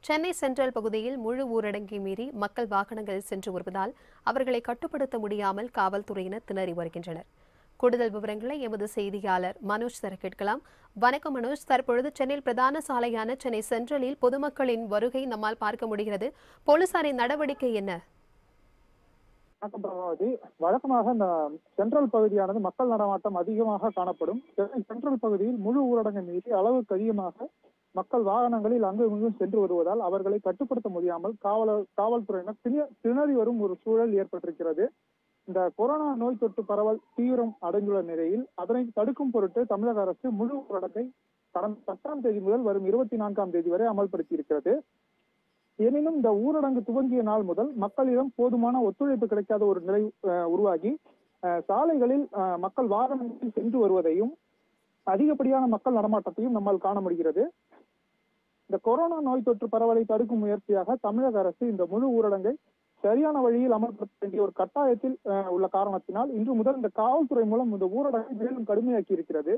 Chennai central பகுதியில் முழு ஊரடங்கை மீறி மக்கள் வாகனங்களில் சென்று வருவதால் அவர்களை கட்டுப்படுத்த முடியாமல் காவல்துறையினர் திணறி வருகின்றனர். கூடுதல் விவரங்களை எமது செய்தியாளர் மனோஜ் தர கேட்கலாம். வணக்கம் மனோஜ். தற்பொழுது சென்னையில் பிரதான சாலையான சென்னை சென்ட்ரலில் பொதுமக்களின் வருகை நம்மால் பார்க்க முடிகிறது. போலீசாரின் நடவடிக்கை என்ன? வழக்கமாக இந்த சென்ட்ரல் பகுதியானது மக்கள் நடமாட்டம் அதிகமாக காணப்படும். சென்னை சென்ட்ரல் பகுதியில் முழு ஊரடங்கை மீறி அளவுக்கு அதிகமாக மக்கள் வாகனங்களில் அங்கும் இங்கும் சென்று வருவதால் அவர்களை கட்டுப்படுத்த முடியாமல் காவல்துறையினர் திணறி வரும் ஒரு சூழல் ஏற்பட்டிருக்கிறது. இந்த கொரோனா நோய் தொற்று பரவல் தீவிரம் அடைந்துள்ள நிலையில் அதனை தடுக்கும் பொருட்டு தமிழக அரசு முழு ஊரடங்கை கடந்த 10ஆம் தேதி முதல் வரும் 24ஆம் தேதி வரை அமல்படுத்தி இருக்கிறது. எனினும் இந்த ஊரடங்கு துவங்கிய நாள் முதல் மக்களிடம் போதுமான ஒத்துழைப்பு கிடைக்காத ஒரு நிலை உருவாகி சாலைகளில் மக்கள் வாகனங்களில் சென்று வருவதையும் அதிகப்படியான மக்கள் நடமாட்டத்தையும் நம்மால் காண முடிகிறது. இந்த கொரோனா நோய் தொற்று பரவலை தடுக்கும் முயற்சியாக தமிழக அரசு இந்த முழு ஊரடங்கை சரியான வழியில் அமல்படுத்த வேண்டிய ஒரு கட்டாயத்தில் உள்ள காரணத்தினால் இன்று முதல் இந்த காவல்துறை மூலம் இந்த ஊரடங்கை மேலும் கடுமையாக்கி இருக்கிறது.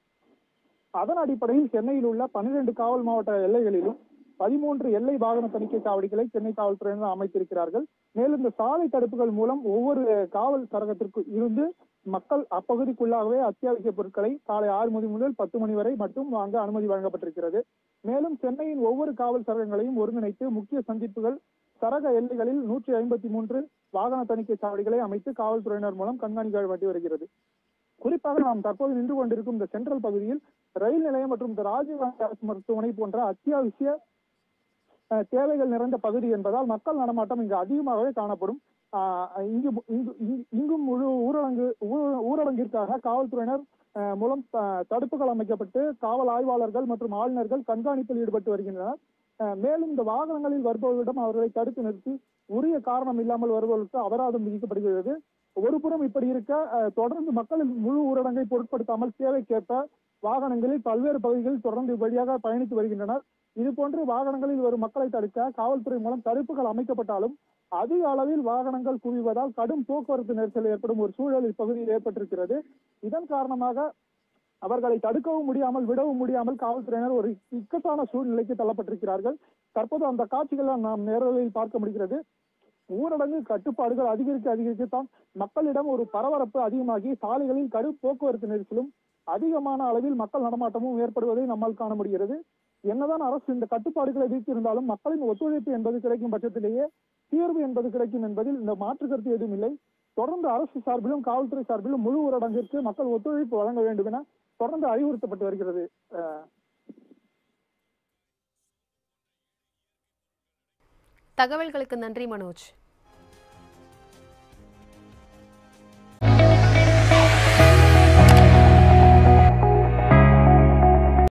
அதன் அடிப்படையில் சென்னையில் உள்ள 12 காவல் மாவட்ட எல்லைகளிலும் 13 எல்லை வாகன தணிக்கை சாவடிகளை சென்னை காவல்துறையினர் அமைத்திருக்கிறார்கள். மேலும் இந்த சாலை தடுப்புகள் மூலம் ஒவ்வொரு காவல் சரகத்திற்கு இருந்து மக்கள் அப்பகுதிக்குள்ளாகவே அத்தியாவசிய பொருட்களை காலை 6 மணி முதல் 10 மணி வரை மட்டும் வாங்க அனுமதி வழங்கப்பட்டிருக்கிறது. மேலும் சென்னையின் ஒவ்வொரு காவல் சரகங்களையும் ஒருங்கிணைத்து முக்கிய சந்திப்புகள் சரக எல்லைகளில் 153 வாகன தணிக்கை சாவடிகளை அமைத்து காவல்துறையினர் மூலம் கண்காணிக்கப்பட்டு வருகிறது. குறிப்பாக நாம் தற்போது நின்று கொண்டிருக்கும் இந்த சென்ட்ரல் பகுதியில் ரயில் நிலையம் மற்றும் இந்த ராஜீவ்காந்தி அரசு மருத்துவமனை போன்ற அத்தியாவசிய தேவைகள் நிறைந்த பகுதி என்பதால் மக்கள் நடமாட்டம் இங்கு அதிகமாகவே காணப்படும். இங்கும் முழு ஊரடங்கிற்காக காவல்துறையினர் மூலம் தடுப்புகள் அமைக்கப்பட்டு காவல் ஆய்வாளர்கள் மற்றும் ஆளுநர்கள் கண்காணிப்பில் ஈடுபட்டு வருகின்றனர். மேலும் இந்த வாகனங்களில் வருபவர்களிடம் அவர்களை தடுத்து நிறுத்தி உரிய காரணம் இல்லாமல் வருபவர்களுக்கு அபராதம் விதிக்கப்படுகிறது. ஒருபுறம் இப்படி இருக்க தொடர்ந்து மக்களின் முழு ஊரடங்கை பொருட்படுத்தாமல் தேவைக்கேற்ப வாகனங்களில் பல்வேறு பகுதிகளில் தொடர்ந்து வழியாக பயணித்து வருகின்றனர். இதுபோன்று வாகனங்களில் வரும் மக்களை தடுக்க காவல்துறை மூலம் தடுப்புகள் அமைக்கப்பட்டாலும் அதிக அளவில் வாகனங்கள் குவிவதால் கடும் போக்குவரத்து நெரிசல் ஏற்படும் ஒரு சூழல் இப்பகுதியில் ஏற்பட்டிருக்கிறது. இதன் காரணமாக அவர்களை தடுக்கவும் முடியாமல் விடவும் முடியாமல் காவல்துறையினர் ஒரு இக்கட்டான சூழ்நிலைக்கு தள்ளப்பட்டிருக்கிறார்கள். தற்போது அந்த காட்சிகளை நாம் நேரலையில் பார்க்க முடிகிறது. ஊரடங்கு கட்டுப்பாடுகள் அதிகரிக்கத்தான் மக்களிடம் ஒரு பரபரப்பு அதிகமாகி சாலைகளில் கடும் போக்குவரத்து நெரிசலும் அதிகமான அளவில் மக்கள் நடமாட்டமும் ஏற்படுவதை நம்மால் காண முடிகிறது. என்னதான் அரசு இந்த கட்டுப்பாடுகளை விதித்திருந்தாலும் மக்களின் ஒத்துழைப்பு என்பது கிடைக்கும் பட்சத்திலேயே தீர்வு என்பது கிடைக்கும் என்பதில் இந்த மாற்று கருத்து எதுவும் இல்லை. தொடர்ந்து அரசு சார்பிலும் காவல்துறை சார்பிலும் முழு ஊரடங்கிற்கு மக்கள் ஒத்துழைப்பு வழங்க வேண்டும் என தொடர்ந்து அறிவுறுத்தப்பட்டு வருகிறது. தகவல்களுக்கு நன்றி மனோஜ்.